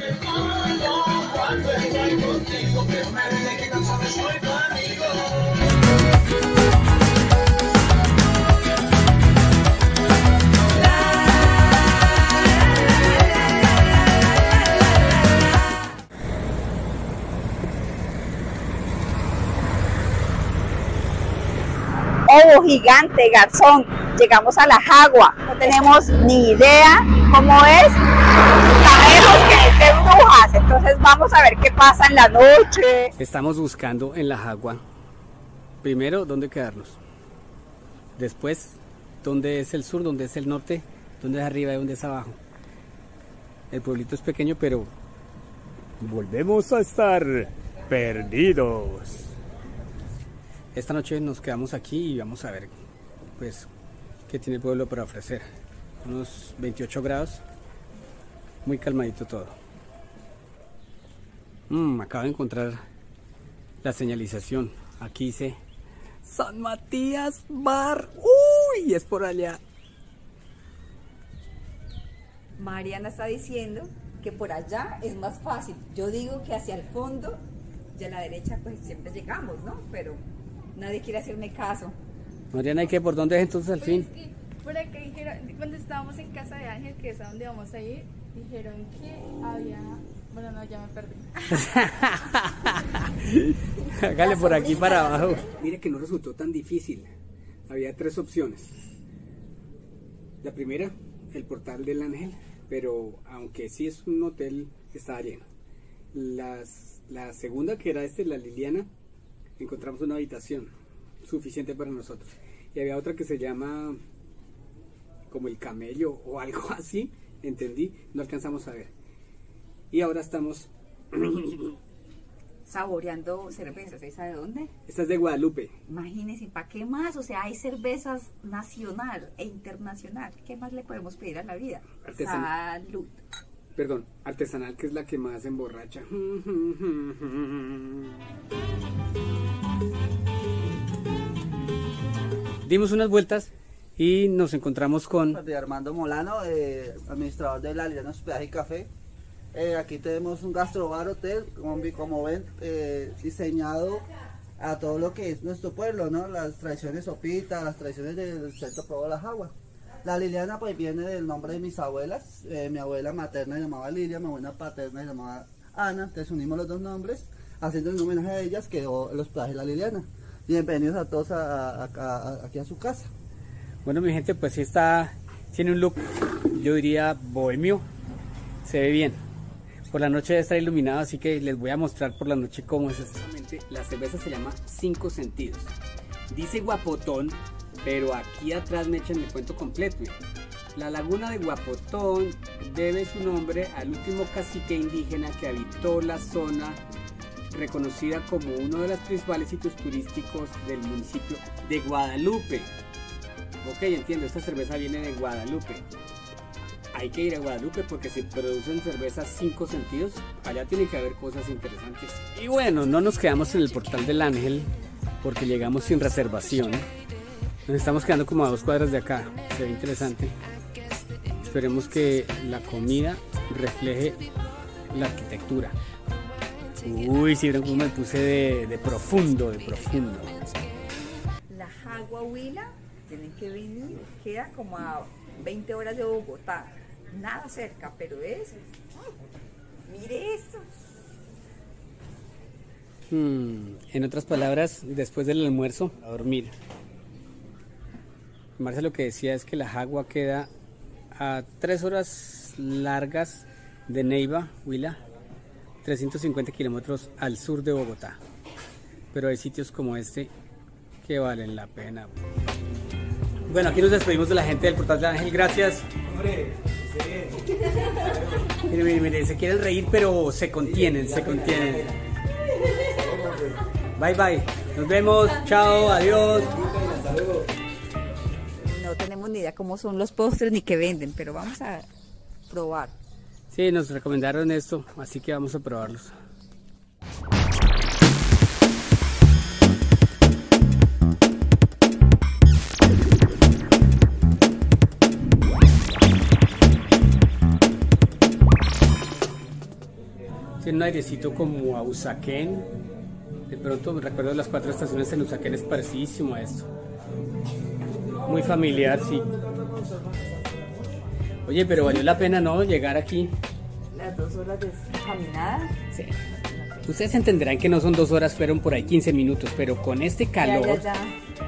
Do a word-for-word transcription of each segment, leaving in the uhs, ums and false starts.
Cuando estoy contigo, pero me duele que tan solo soy tu amigo. Oh, gigante, garzón, llegamos a la Jagua, no tenemos ni idea cómo es, sabemos que es de brujas, entonces vamos a ver qué pasa en la noche. Estamos buscando en la Jagua, primero dónde quedarnos, después dónde es el sur, dónde es el norte, dónde es arriba y dónde es abajo. El pueblito es pequeño, pero volvemos a estar perdidos. Esta noche nos quedamos aquí y vamos a ver pues qué tiene el pueblo para ofrecer. Unos veintiocho grados, muy calmadito todo. Mm, acabo de encontrar la señalización. Aquí dice San Matías Bar. Uy, es por allá. Mariana está diciendo que por allá es más fácil. Yo digo que hacia el fondo y a la derecha pues siempre llegamos, ¿no? Pero nadie quiere hacerme caso. Mariana, ¿y qué? ¿Por dónde es entonces al fin? Es que por acá dijeron, cuando estábamos en casa de Ángel, que es a donde vamos a ir, dijeron que había... Bueno, no, ya me perdí. Hágale por aquí para abajo. Mire que no resultó tan difícil. Había tres opciones. La primera, el Portal del Ángel, pero aunque sí es un hotel, estaba lleno. Las, la segunda, que era este, la Liliana, encontramos una habitación suficiente para nosotros. Y había otra que se llama como el Camello o algo así, entendí, no alcanzamos a ver. Y ahora estamos saboreando cervezas. ¿Esa de dónde? Esta es de Guadalupe. Imagínense, ¿para qué más? O sea, hay cervezas nacional e internacional. ¿Qué más le podemos pedir a la vida? Artesanal. Salud. Perdón, artesanal, que es la que más emborracha. Dimos unas vueltas y nos encontramos con de Armando Molano, eh, administrador de la Liliana Hospedaje y Café. Eh, aquí tenemos un gastrobar hotel, como, como ven, eh, diseñado a todo lo que es nuestro pueblo, ¿no? Las tradiciones sopitas, las tradiciones del centro pueblo de la Jagua. La Liliana pues viene del nombre de mis abuelas. Eh, mi abuela materna se llamaba Lilia, mi abuela paterna se llamaba Ana, entonces unimos los dos nombres, haciendo un homenaje a ellas quedó el hospedaje de la Liliana. Bienvenidos a todos a, a, a, aquí a su casa. Bueno, mi gente, pues sí está, tiene un look, yo diría bohemio, se ve bien. Por la noche debe estar iluminado, así que les voy a mostrar por la noche cómo es esto. La cerveza se llama Cinco Sentidos. Dice Guapotón, pero aquí atrás me echan el cuento completo. La laguna de Guapotón debe su nombre al último cacique indígena que habitó la zona, reconocida como uno de los principales sitios turísticos del municipio de Guadalupe. Ok, entiendo, esta cerveza viene de Guadalupe. Hay que ir a Guadalupe porque se producen cervezas Cinco Sentidos. Allá tiene que haber cosas interesantes. Y bueno, no nos quedamos en el Portal del Ángel porque llegamos sin reservación. Nos estamos quedando como a dos cuadras de acá. Se ve interesante. Esperemos que la comida refleje la arquitectura. Uy, si vieron cómo me puse de, de profundo, de profundo. La Jagua Huila, tienen que venir, queda como a veinte horas de Bogotá. Nada cerca, pero es... Mire esto. Hmm, en otras palabras, después del almuerzo, a dormir. Marcia lo que decía es que la Jagua queda a tres horas largas de Neiva, Huila, trescientos cincuenta kilómetros al sur de Bogotá. Pero hay sitios como este que valen la pena. Bueno, aquí nos despedimos de la gente del Portal del Ángel. Gracias. Hombre, sí. Mire, mire, mire, se quieren reír, pero se contienen, se contienen. Bye, bye. Nos vemos. Chao, adiós. No tenemos ni idea cómo son los postres ni qué venden, pero vamos a probar. Sí, nos recomendaron esto, así que vamos a probarlos. Tiene un airecito como a Usaquén. De pronto me recuerdo las cuatro estaciones en Usaquén, es parecidísimo a esto. Muy familiar, sí. Oye, pero valió la pena, ¿no? Llegar aquí. Las dos horas de caminada. Sí. Ustedes entenderán que no son dos horas, fueron por ahí quince minutos, pero con este calor... Ya, ya, ya.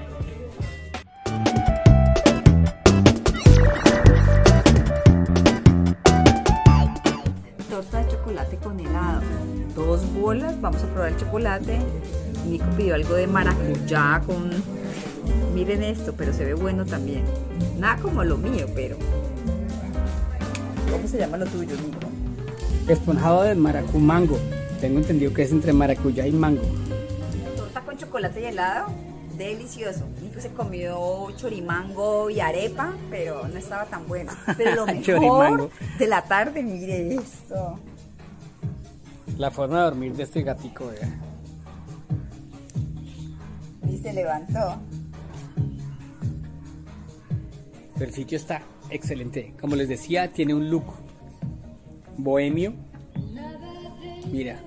Torta de chocolate con helado. Dos bolas, vamos a probar el chocolate. Nico pidió algo de maracuyá con... Miren esto, pero se ve bueno también. Nada como lo mío, pero... ¿Cómo se llama lo tuyo, Nico? Esponjado de maracumango. Tengo entendido que es entre maracuyá y mango. Torta con chocolate y helado, delicioso. Nico se comió chorimango y arepa, pero no estaba tan bueno. Pero lo mejor Chorimango. de la tarde, mire esto. La forma de dormir de este gatico, vea. Y se levantó. El sitio está excelente. Como les decía, tiene un look bohemio. Mira.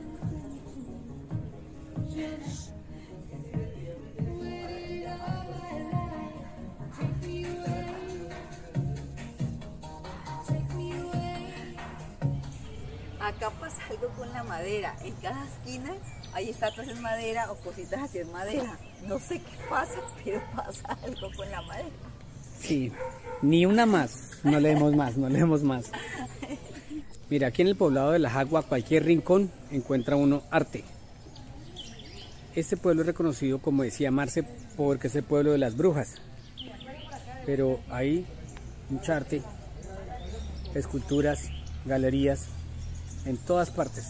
Acá pasa algo con la madera. En cada esquina hay estatuas en madera o cositas así en madera. No sé qué pasa, pero pasa algo con la madera. Sí, ni una más. No leemos más, no leemos más. Mira, aquí en el poblado de La Jagua, cualquier rincón encuentra uno arte. Este pueblo es reconocido, como decía Marce, porque es el pueblo de las brujas. Pero hay mucha arte, esculturas, galerías, en todas partes.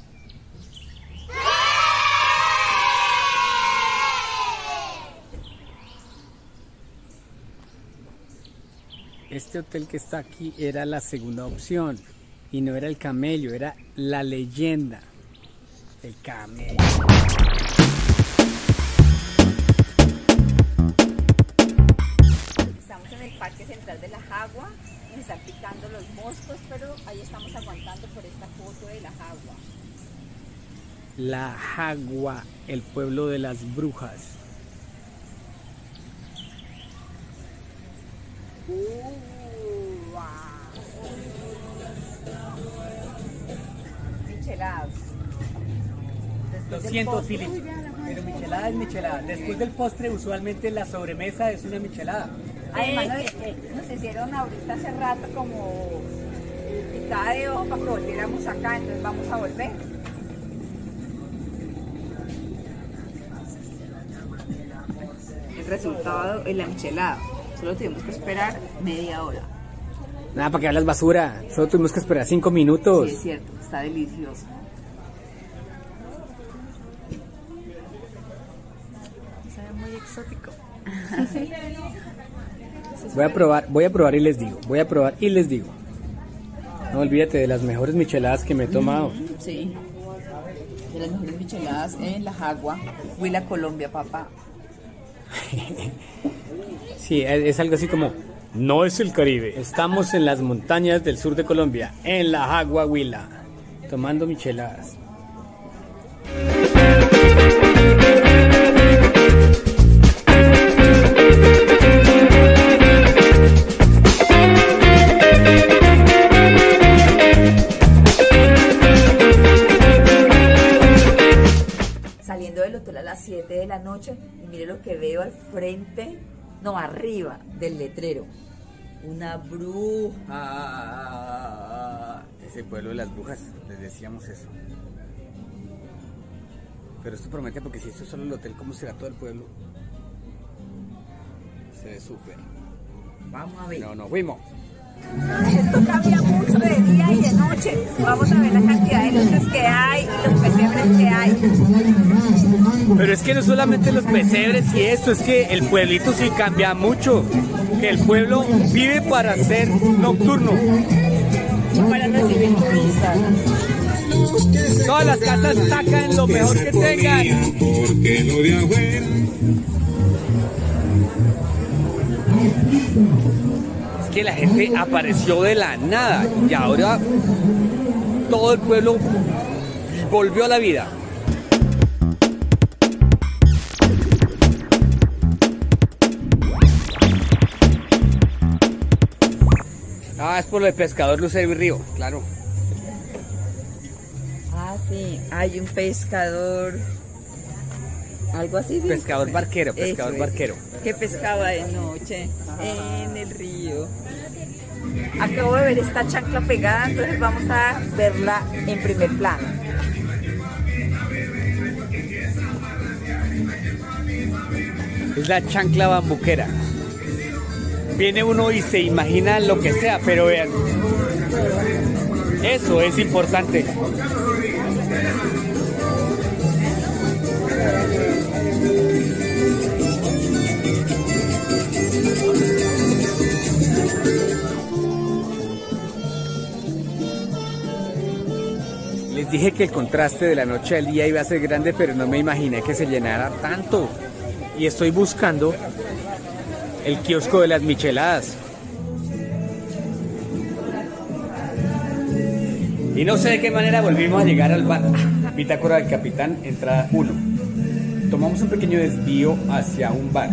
Este hotel que está aquí era la segunda opción. Y no era el camello, era la leyenda. El camello. Estamos en el Parque Central de La Jagua. Nos están picando los moscos, pero ahí estamos aguantando por esta foto de La Jagua. La Jagua, el pueblo de las brujas. Uh, wow. Micheladas. Lo Después del siento, postre- Philip, pero michelada es michelada. Después del postre, usualmente la sobremesa es una michelada. Además, nos, nos hicieron ahorita hace rato como picada de ojo para que volviéramos acá, entonces vamos a volver. El resultado es la michelada. Solo tuvimos que esperar media hora. Nada, para que hablas basura. Solo tuvimos que esperar cinco minutos. Sí, es cierto, está delicioso. Sabe muy exótico. Voy a probar, voy a probar y les digo. Voy a probar y les digo. No olvídate de las mejores micheladas que me he tomado. Sí. De las mejores micheladas en La Jagua, Huila, Colombia, papá. Sí, es, es algo así como, no es el Caribe, estamos en las montañas del sur de Colombia, en La Jagua, Huila, tomando micheladas. Saliendo del hotel a las siete de la noche, y mire lo que veo al frente, no, arriba del letrero. Una bruja. Es el pueblo de las brujas, les decíamos eso. Pero esto promete, porque si esto es solo el hotel, ¿cómo será todo el pueblo? Se ve súper. Vamos a ver. No, no, fuimos. Esto cambia mucho de día y de noche. Vamos a ver la cantidad de luces que hay y los pesebres que hay. Pero es que no solamente los pesebres y esto, es que el pueblito sí cambia mucho. Que el pueblo vive para ser nocturno. Para recibir turistas. Todas las casas sacan lo mejor que tengan. Es que la gente apareció de la nada y ahora todo el pueblo volvió a la vida. Ah, es por lo de pescador Lucero y Río, claro. Ah, sí, hay un pescador, algo así. ¿Sí? Pescador barquero, pescador Eso es. barquero. Que pescaba de noche en el río. Acabo de ver esta chancla pegada, entonces vamos a verla en primer plano. Es la chancla bambuquera. Viene uno y se imagina lo que sea, pero vean, eso es importante. Les dije que el contraste de la noche al día iba a ser grande, pero no me imaginé que se llenara tanto. Y estoy buscando el kiosco de las micheladas. Y no sé de qué manera volvimos a llegar al bar. Bitácora del Capitán, entrada uno. Tomamos un pequeño desvío hacia un bar.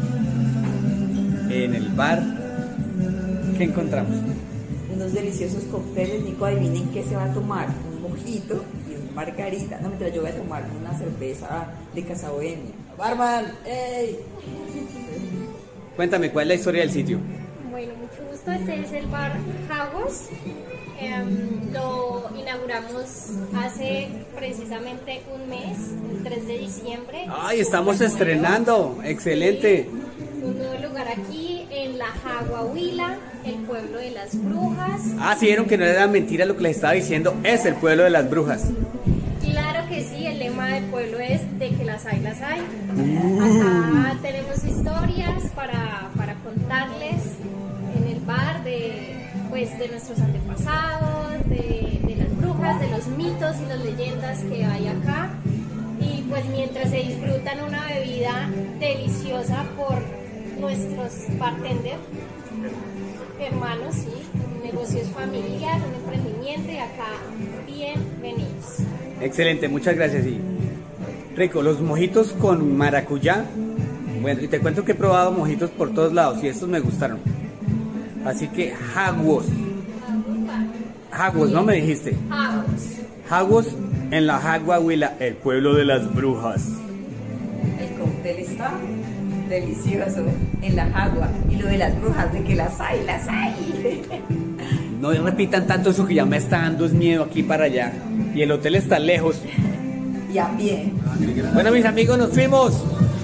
En el bar, ¿qué encontramos? Unos deliciosos cócteles. Nico, adivinen qué se va a tomar. Un mojito y un margarita. No, mientras yo voy a tomar una cerveza de Casa Bohemia. ¡Barman! ¡Ey! Cuéntame, ¿cuál es la historia del sitio? Bueno, mucho gusto. Este es el bar Jagos. Eh, lo inauguramos hace precisamente un mes, el tres de diciembre. ¡Ay, estamos estrenando! ¡Excelente! Sí, un nuevo lugar aquí en la Jagua Huila, el pueblo de las brujas. Ah, sí, vieron que no era mentira lo que les estaba diciendo. Es el pueblo de las brujas. Claro que sí, el lema del pueblo es de que las hay, las hay. Acá tenemos historias para, para contarles en el bar de, pues, de nuestros antepasados, de, de las brujas, de los mitos y las leyendas que hay acá. Y pues mientras se disfrutan una bebida deliciosa por nuestros bartenders, hermanos, sí, un negocio es familiar, un emprendimiento y acá bienvenidos. Excelente, muchas gracias. Y rico, los mojitos con maracuyá. Bueno, y te cuento que he probado mojitos por todos lados y estos me gustaron. Así que Jagos. Jagos, ¿no me dijiste? Jagos. Jagos en la Jagua Huila, el pueblo de las brujas. El cóctel está delicioso en la Jagua. Y lo de las brujas, de que las hay, las hay. No repitan tanto eso que ya me está dando es miedo aquí para allá. Y el hotel está lejos. Y a pie. Bueno, mis amigos, nos fuimos.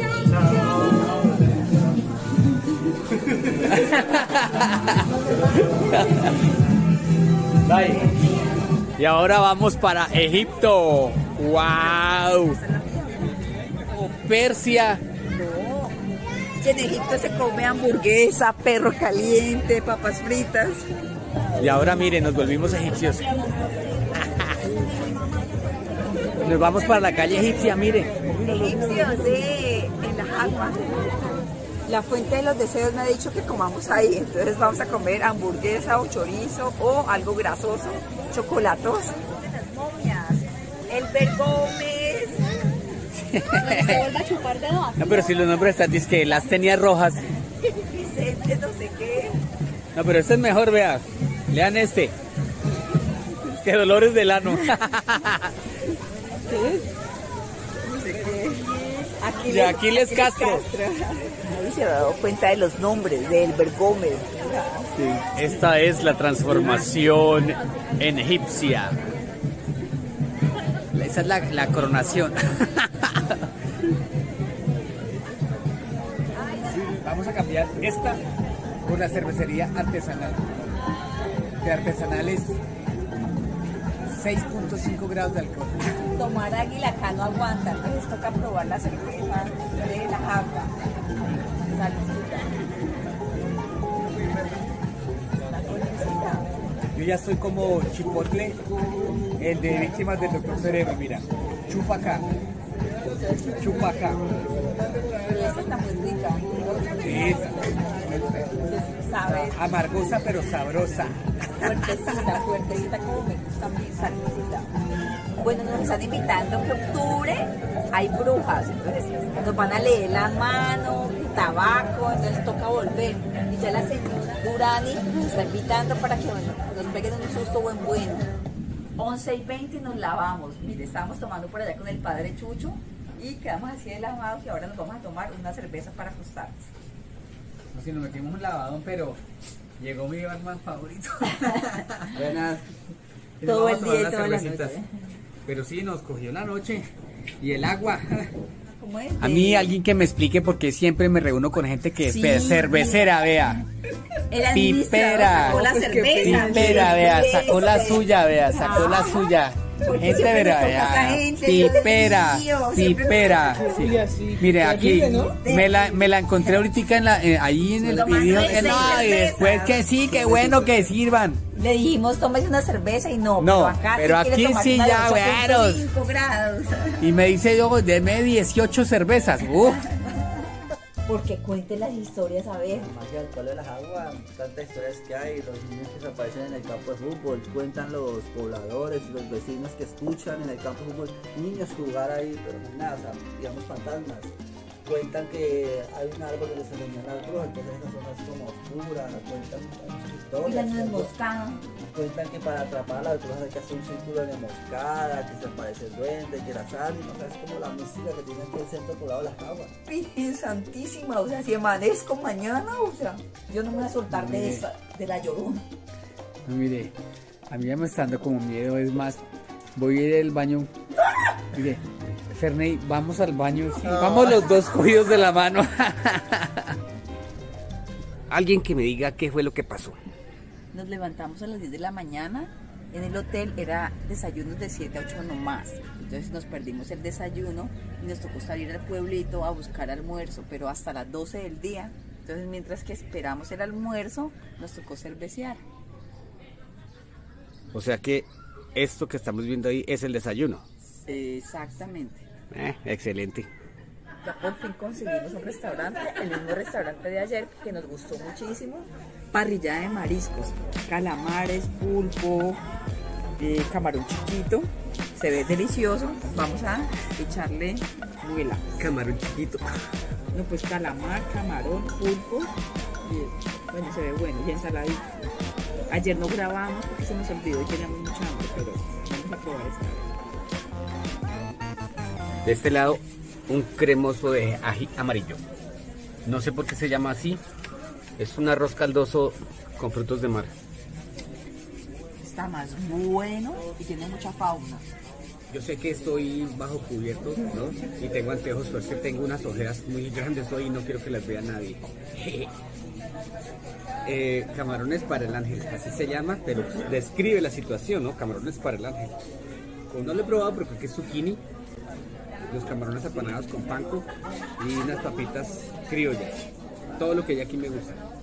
Bye. Y ahora vamos para Egipto. ¡Wow! O Persia. Y en Egipto se come hamburguesa, perro caliente, papas fritas. Y ahora miren, nos volvimos egipcios. Nos vamos para la calle egipcia, miren. Egipcios, sí, en la Jagua. La fuente de los deseos me ha dicho que comamos ahí, entonces vamos a comer hamburguesa o chorizo o algo grasoso, chocolatos. Las momias, el Bergómez. Se vuelve a chupar dedo. No, pero si los nombres están, dice que las tenía rojas. Vicente, no sé qué. No, pero este es mejor, vea. Lean este. Es que dolores del ano. No sé qué. Aquiles, De Aquiles Castro. Nadie se ha dado cuenta de los nombres del Bergómez. Sí. Esta es la transformación en egipcia. Esa es la, la coronación. Vamos a cambiar esta por la cervecería artesanal. De artesanal es seis punto cinco grados de alcohol. Tomar águila acá no aguanta, entonces toca probar la cerveza de la Jagua. Saludcita. La conocida. Yo ya estoy como Chipotle, el de víctimas del doctor Cerebro, mira. Chupa acá. Chupa acá. Y esta está muy rica. Sí, Sabe, amargosa pero sabrosa. fuertecita, fuertecita como me gusta a mí, saludcita. Bueno, nos están invitando que octubre hay brujas, entonces nos van a leer la mano, tabaco, entonces toca volver. Y ya la señora Durani nos está invitando para que bueno, nos peguen un susto buen bueno. once y veinte nos lavamos. Mire, estábamos tomando por allá con el padre Chucho y quedamos así de lavados que ahora nos vamos a tomar una cerveza para acostarnos. No sé, nos metimos un lavadón, pero llegó mi barman favorito. Buenas. Y nos Todo vamos el a tomar día y unas toda la cervecitas. noche. Pero sí, nos cogió la noche y el agua. ¿Cómo es? A mí alguien que me explique por qué siempre me reúno con gente que es Sí. cervecera, vea. El administrador Pipera. sacó la cerveza. Pipera, vea, sacó la Este. suya, vea, sacó la suya. Porque Gente, siempre vea, nos toca vea. gente, Pipera, Dios mío, siempre pipera. nos Sí. Mire, aquí me la, me la encontré ahorita en la, eh, ahí en el Tomando video. seis eh, no, y cervezas. después que sí, que bueno que sirvan. Le dijimos, tómese una cerveza y no. No, pero acá pero sí quiere aquí tomarse sí una de ya, ocho punto bueno. cinco grados. Y me dice yo, deme dieciocho cervezas. Uf. Porque cuente las historias, a ver. Más que al Palo de las Aguas, tantas historias que hay, los niños que se aparecen en el campo de fútbol, cuentan los pobladores y los vecinos que escuchan en el campo de fútbol, niños jugar ahí, pero no es nada, o sea, digamos fantasmas. Cuentan que hay un árbol donde se venían las brujas, entonces esa zona es como oscura, cuentan muchas Y historias. la nuez moscada. Cuentan que para atrapar a las brujas hay que hacer un círculo de moscada, que se aparece el duende, que las ánimas, o sea, es como la música que tiene aquí el centro poblado de las aguas. Virgen Santísima, o sea, si amanezco mañana, o sea, yo no me voy a soltar de Mire. esa, de la llorona. Mire, a mí ya me está dando como miedo, es más, voy a ir al baño. Mire, Ferney, vamos al baño, sí, vamos los dos cogidos de la mano. Alguien que me diga qué fue lo que pasó. Nos levantamos a las diez de la mañana, en el hotel era desayunos de siete a ocho nomás, entonces nos perdimos el desayuno y nos tocó salir al pueblito a buscar almuerzo, pero hasta las doce del día, entonces mientras que esperamos el almuerzo, nos tocó cervecear. O sea que esto que estamos viendo ahí es el desayuno. Exactamente. Eh, excelente. Ya por fin conseguimos un restaurante, el mismo restaurante de ayer que nos gustó muchísimo. Parrillada de mariscos, calamares, pulpo, eh, camarón chiquito. Se ve delicioso. Vamos a echarle muela. Camarón chiquito. No, pues calamar, camarón, pulpo. Y, bueno, se ve bueno. Y ensaladita. Ayer no grabamos porque se nos olvidó y teníamos mucha hambre, pero vamos a probar esta vez. De este lado, un cremoso de ají amarillo. No sé por qué se llama así. Es un arroz caldoso con frutos de mar. Está más bueno y tiene mucha fauna. Yo sé que estoy bajo cubierto, ¿no? Y tengo anteojos, pero es que tengo unas ojeras muy grandes hoy y no quiero que las vea nadie. eh, camarones para el ángel, así se llama, pero describe la situación, ¿no? Camarones para el ángel. Pues no lo he probado, pero creo que es zucchini. Los camarones apanados con panko y unas papitas criollas. Todo lo que hay aquí me gusta.